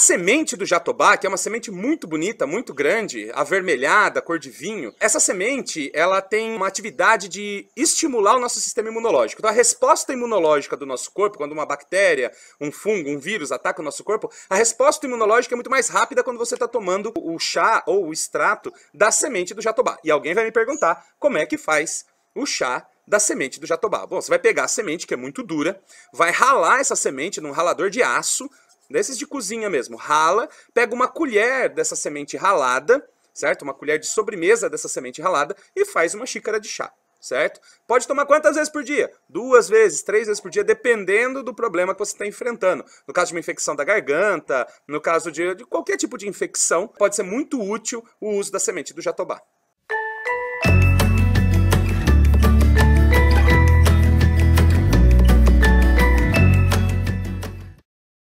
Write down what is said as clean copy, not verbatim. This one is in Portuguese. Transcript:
semente do jatobá, que é uma semente muito bonita, muito grande, avermelhada, cor de vinho, essa semente, ela tem uma atividade de estimular o nosso sistema imunológico. Então a resposta imunológica do nosso corpo, quando uma bactéria, um fungo, um vírus ataca o nosso corpo, a resposta imunológica é muito mais rápida quando você está tomando o chá ou o extrato da semente do jatobá. E alguém vai me perguntar como é que faz o chá da semente do jatobá. Bom, você vai pegar a semente, que é muito dura, vai ralar essa semente num ralador de aço, desses de cozinha mesmo, rala, pega uma colher dessa semente ralada, certo? Uma colher de sobremesa dessa semente ralada e faz uma xícara de chá, certo? Pode tomar quantas vezes por dia? 2 vezes, 3 vezes por dia, dependendo do problema que você está enfrentando. No caso de uma infecção da garganta, no caso de qualquer tipo de infecção, pode ser muito útil o uso da semente do jatobá.